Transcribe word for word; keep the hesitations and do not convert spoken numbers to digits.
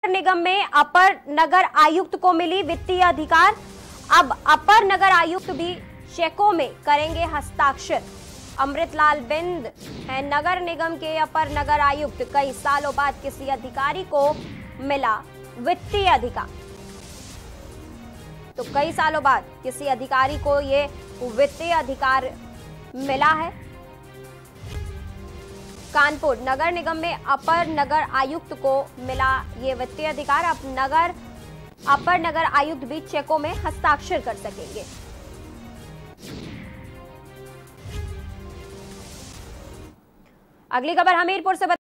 निगम में अपर नगर आयुक्त को मिली वित्तीय अधिकार। अब अपर नगर आयुक्त भी चेकों में करेंगे हस्ताक्षर। अमृतलाल बिंद है नगर निगम के अपर नगर आयुक्त। कई सालों बाद किसी अधिकारी को मिला वित्तीय अधिकार। तो कई सालों बाद किसी अधिकारी को ये वित्तीय अधिकार मिला है। कानपुर नगर निगम में अपर नगर आयुक्त को मिला ये वित्तीय अधिकार। अब नगर अपर नगर आयुक्त भी चेकों में हस्ताक्षर कर सकेंगे। अगली खबर हमीरपुर से बता